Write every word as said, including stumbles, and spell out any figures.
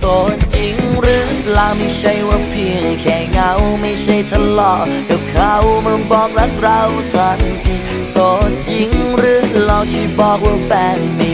สดจริงหรือเปล่าไม่ใช่ว่าเพียงแค่เงาไม่ใช่ทะเลาะกับเขามาบอกรักเราทันทีโสดจริงหรือหลอกที่บอกว่าแฟนไม่